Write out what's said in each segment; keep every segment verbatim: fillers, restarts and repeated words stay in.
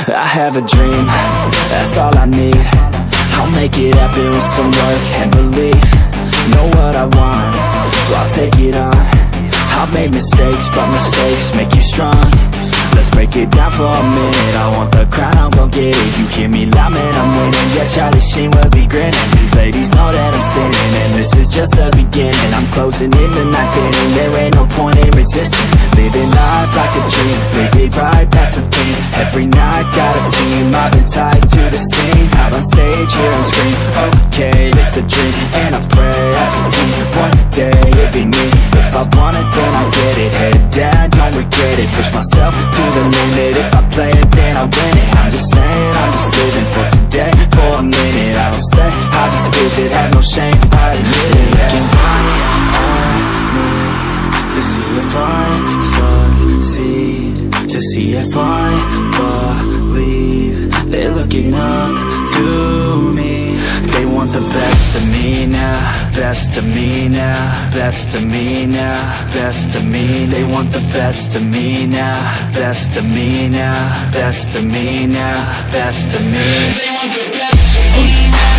I have a dream, that's all I need. I'll make it happen with some work and belief. Know what I want, so I'll take it on. I've made mistakes, but mistakes make you strong. Let's break it down for a minute. I want the crown, I'm gon' get it. You hear me loud, man, I'm winning. Yeah, Charlie Sheen will be grinning. These ladies know that I'm sinning, and this is just the beginning. I'm closing in the night inning. There ain't no point in resisting. Living life like a dream, live it right, that's the thing. Every night got a team, I've been tied to the scene. Out on stage, hear them scream, okay, it's a dream. And I pray as a team, one day it'll be me. If I want it, then I get it. Head down, don't regret it. Push myself to the limit. If I play it, then I win it. I'm just saying, I'm just living for today. For a minute, I don't stay, I just visit. Have no shame, I admit it. Looking right at me to see if I succeed, to see if I believe. They're looking up to me. They want the best of me now, best of me now, best of me now, best of me. They want the best of me now, best of me now, best of me now, best of me. They want the best of me now.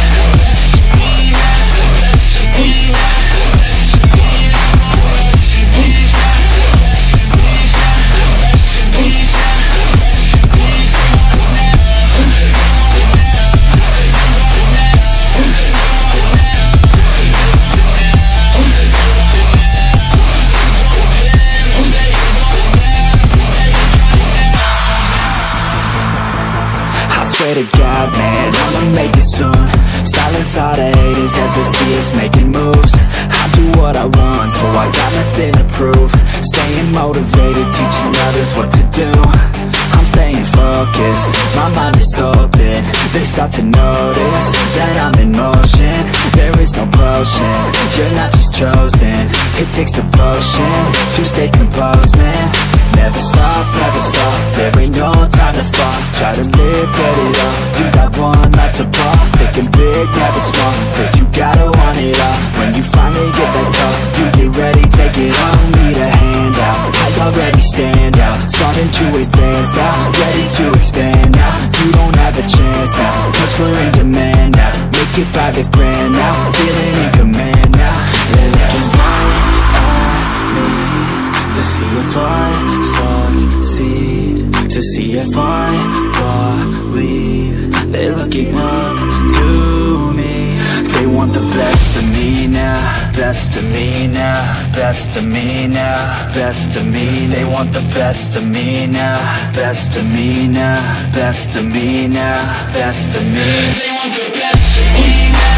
Swear to God, man, I'ma make it soon. Silence all the haters as they see us making moves. I do what I want, so I got nothing to prove. Staying motivated, teaching others what to do. I'm staying focused, my mind is open. They start to notice that I'm in motion. There is no potion, you're not just chosen. It takes devotion to stay composed, man. Never stop, never stop, there ain't no time to fall. Try to live, get it up, you got one life to ball. Thinking big, never small, cause you gotta want it all. When you finally get that call, you get ready, take it on. Need a handout, I already stand out. Starting to advance now, ready to expand now. You don't have a chance now, cause we're in demand now. Make it private brand now, feeling in command now. They're looking right at me to see if I succeed, to see if I believe. They're looking up to me. They want the best of me now, best of me now, best of me now, best of me. They want the best of me now, best of me now, best of me now, best of me. They want the best of me now.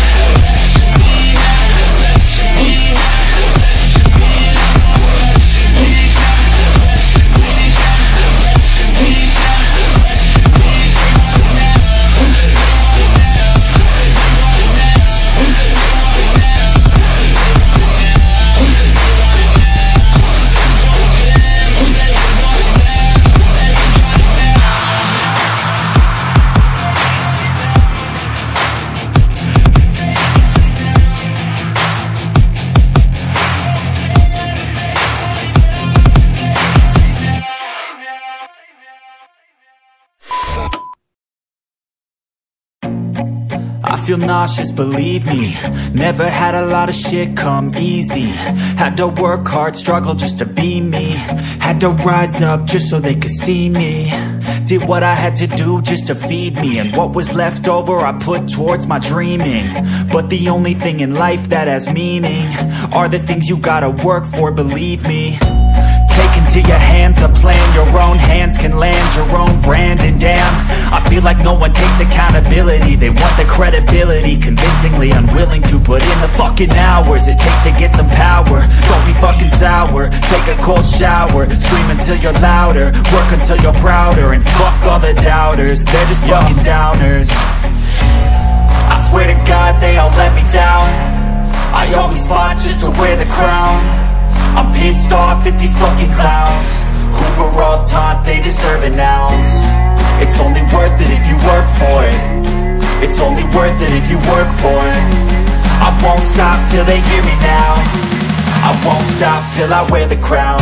I feel nauseous, believe me. Never had a lot of shit come easy. Had to work hard, struggle just to be me. Had to rise up just so they could see me. Did what I had to do just to feed me. And what was left over I put towards my dreaming. But the only thing in life that has meaning are the things you gotta work for, believe me. Take into your hands a plan, your own hands can land your own brand. And damn, I feel like no one takes accountability. They want the credibility, convincingly unwilling to put in the fucking hours it takes to get some power. Don't be fucking sour, take a cold shower. Scream until you're louder, work until you're prouder. And fuck all the doubters, they're just fucking downers. I swear to God they all let me down. I always fought just to wear the crown. I'm pissed off at these fucking clowns who were all taught they deserve an ounce. It's only worth it if you work for it. It's only worth it if you work for it. I won't stop till they hear me now. I won't stop till I wear the crown.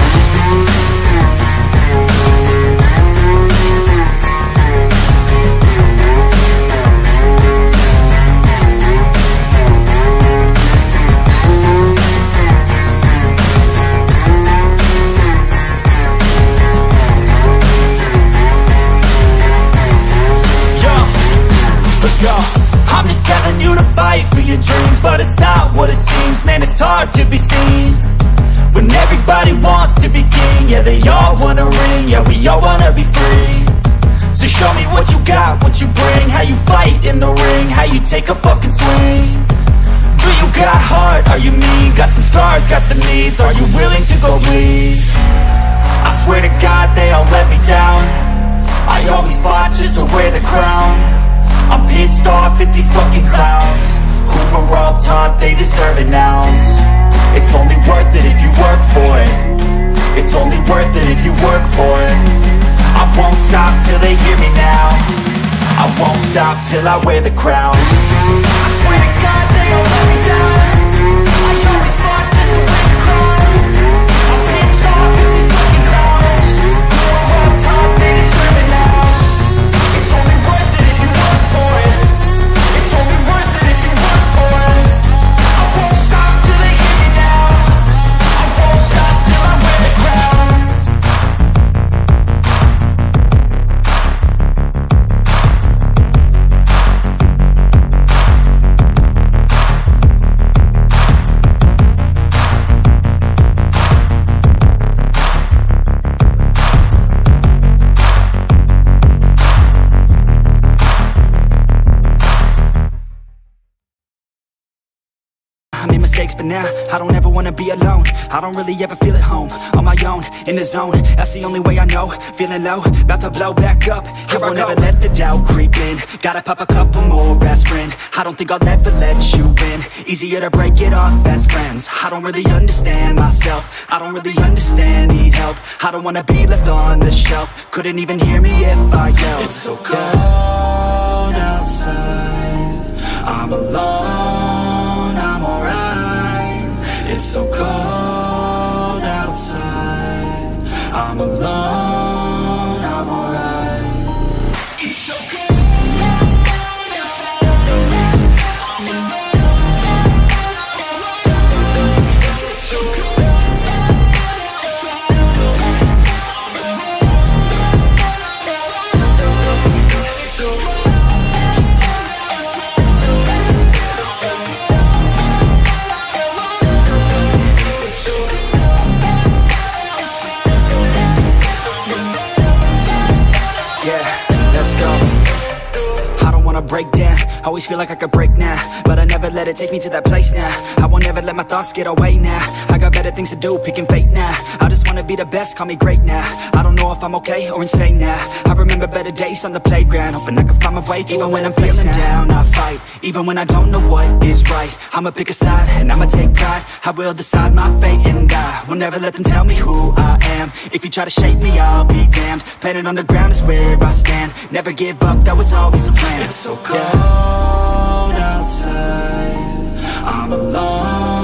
your dreams, but it's not what it seems. Man, it's hard to be seen when everybody wants to be king. Yeah, they all wanna ring, yeah, we all wanna be free. So show me what you got, what you bring, how you fight in the ring, how you take a fucking swing. Do you got heart, are you mean? Got some scars, got some needs, are you willing to go bleed? I swear to God they all let me down. I always fought just to wear the crown. I'm pissed off at these fucking clowns who were all taught they deserve an ounce. It's only worth it if you work for it. It's only worth it if you work for it. I won't stop till they hear me now. I won't stop till I wear the crown. I swear to God they all let me down. I always fought just to wear the crown. I'm pissed off at these fucking clowns who are all taught they deserve an ounce. It's only worth it if you work for it. It's only worth it if you work for it. I won't stop till they hear me now. I won't stop till I wear the crown. But now, I don't ever wanna be alone. I don't really ever feel at home. On my own, in the zone, that's the only way I know. Feeling low, about to blow back up. Here I won't ever let the doubt creep in. Gotta pop a couple more aspirin. I don't think I'll ever let you in. Easier to break it off best friends. I don't really understand myself. I don't really understand, need help. I don't wanna be left on the shelf. Couldn't even hear me if I yelled. It's so cold outside, I'm alone, I'm alright. It's so cold outside, I'm alone, I'm alright. It's so cold outside, I'm alone, it's so cold outside, I'm alone, it's so cold. Break down, always feel like I could break now, but I never let it take me to that place now. I won't ever let my thoughts get away now. I got better things to do, picking fate now. I just wanna be the best, call me great now. I don't know if I'm okay or insane now. I remember better days on the playground, hoping I can find my way to even when I'm feeling down, I fight, even when I don't know what is right. I'ma pick a side, and I'ma take pride. I will decide my fate, and I will never let them tell me who I am. If you try to shape me, I'll be damned. Planet on the ground is where I stand. Never give up, that was always the plan. It's so cold outside, I'm alone.